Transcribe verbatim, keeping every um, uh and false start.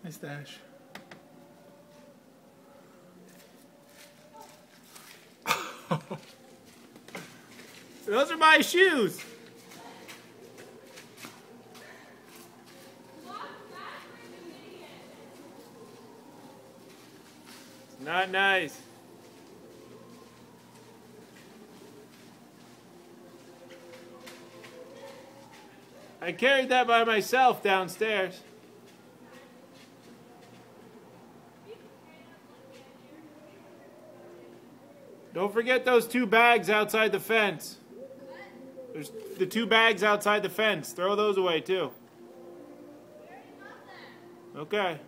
Hi, Stash. Those are my shoes. It's not nice. I carried that by myself downstairs. Don't forget those two bags outside the fence. There's the two bags outside the fence. Throw those away too. Okay.